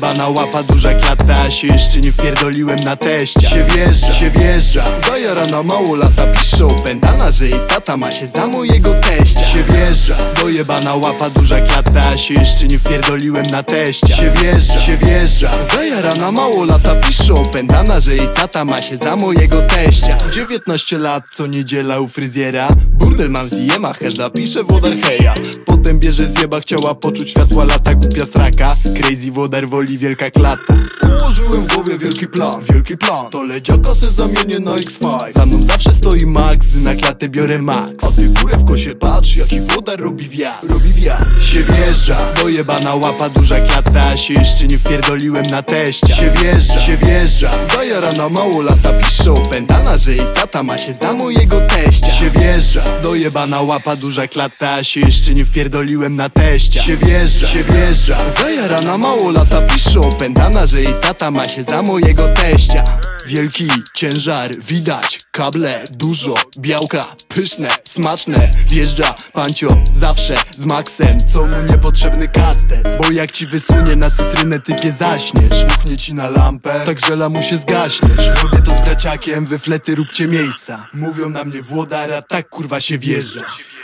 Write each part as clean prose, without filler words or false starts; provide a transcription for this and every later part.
Dojebana łapa, duża klata, a się jeszcze nie wpierdoliłem na teścia. Się wjeżdża, zajarana mało lata, pisze opętana, że jej tata ma się za mojego teścia. Się wjeżdża, dojebana łapa, duża klata, a się jeszcze nie wpierdoliłem na teścia. Się wjeżdża, zajarana mało lata, pisze opętana, że jej tata ma się za mojego teścia. 19 lat, co niedziela u fryzjera, burdelman z diema, każda pisze wodar heja. Potem bierze zjeba, chciała poczuć światła lata, głupia sraka, crazy wodar woli wielka klata. Ułożyłem w głowie wielki plan, to leciaka se zamienię na X5. Za mną zawsze stoi Max, na klatę biorę Max, a ty górę w kosie patrz, jaki wodar robi wjazd. Się wjeżdża, dojebana łapa, duża klata, a się jeszcze nie wpierdoliłem na teścia. Się wjeżdża, zajarana mało lata, pisze opętana, że jej tata ma się za mojego teścia. Się wjeżdża, dojebana łapa, duża klata, a się jeszcze nie wpierdoliłem na teścia. Się wjeżdża, zajarana mało lata, pisze opętana, że jej tata ma się za mojego teścia. Wielki ciężar, widać, kable, dużo, białka, pyszne, smaczne. Wjeżdża pancio, zawsze z Maxem, co mu niepotrzebny kastet. Bo jak ci wysunie na cytrynę, typie zaśniesz. Ruchnie ci na lampę, tak że lamusie zgaśniesz. Robię to z braciakiem, wy flety róbcie miejsca. Mówią na mnie Włodara, tak kurwa się wjeżdża.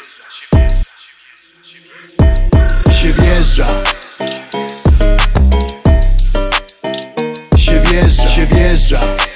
Się wjeżdża. Się wjeżdża.